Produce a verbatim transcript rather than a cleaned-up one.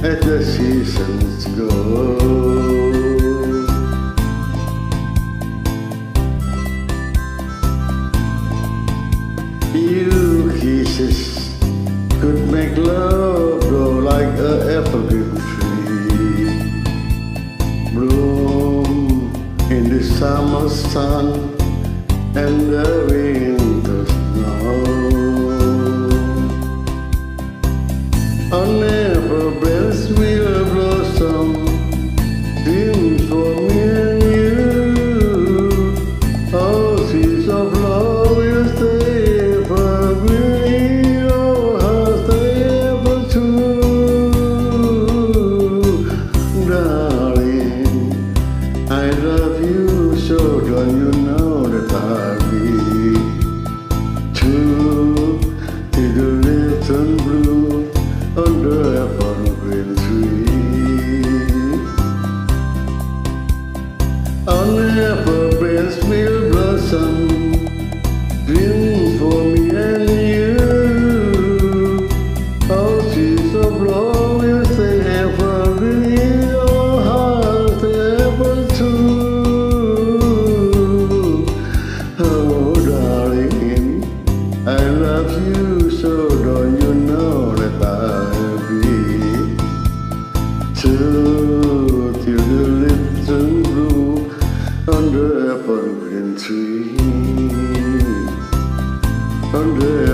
as the seasons go. Your kisses could make love grow like an evergreen tree, bloom in the summer sun and the winter snow. On every breast will blossom, dreams for me and you. All seeds of love will stay evergreen, your heart stay ever true. Darling, I love you, so don't you know that I'll be true till the little blue on the evergreen tree. On evergreen will blossom, dreams for me and you. All seeds of love will stay evergreen, your heart stay ever true. Oh darling, I love you, so don't you know that I'll be true till the little blue on the evergreen tree, on the